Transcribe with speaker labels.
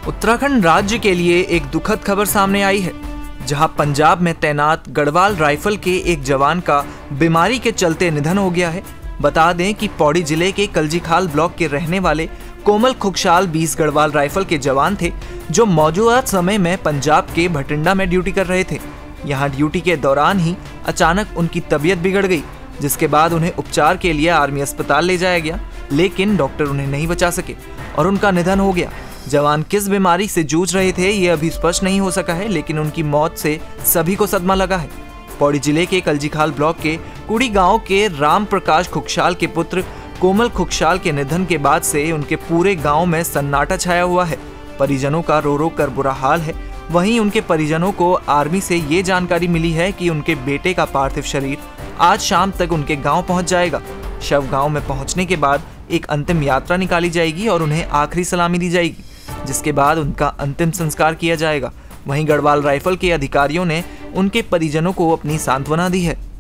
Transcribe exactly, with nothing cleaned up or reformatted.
Speaker 1: उत्तराखंड राज्य के लिए एक दुखद खबर सामने आई है, जहां पंजाब में तैनात गढ़वाल राइफल के एक जवान का बीमारी के चलते निधन हो गया है। बता दें कि पौड़ी जिले के कलजीखाल ब्लॉक के रहने वाले कोमल खुगशाल बीस गढ़वाल राइफल के जवान थे, जो मौजूदा समय में पंजाब के भटिंडा में ड्यूटी कर रहे थे। यहां ड्यूटी के दौरान ही अचानक उनकी तबीयत बिगड़ गई, जिसके बाद उन्हें उपचार के लिए आर्मी अस्पताल ले जाया गया, लेकिन डॉक्टर उन्हें नहीं बचा सके और उनका निधन हो गया। जवान किस बीमारी से जूझ रहे थे ये अभी स्पष्ट नहीं हो सका है, लेकिन उनकी मौत से सभी को सदमा लगा है। पौड़ी जिले के कलजीखाल ब्लॉक के कुड़ी गांव के राम प्रकाश खुगशाल के पुत्र कोमल खुगशाल के निधन के बाद से उनके पूरे गांव में सन्नाटा छाया हुआ है। परिजनों का रो रो कर बुरा हाल है। वहीं उनके परिजनों को आर्मी से ये जानकारी मिली है कि उनके बेटे का पार्थिव शरीर आज शाम तक उनके गांव पहुंच जाएगा। शव गांव में पहुंचने के बाद एक अंतिम यात्रा निकाली जाएगी और उन्हें आखिरी सलामी दी जाएगी, जिसके बाद उनका अंतिम संस्कार किया जाएगा। वहीं गढ़वाल राइफल के अधिकारियों ने उनके परिजनों को अपनी सांत्वना दी है।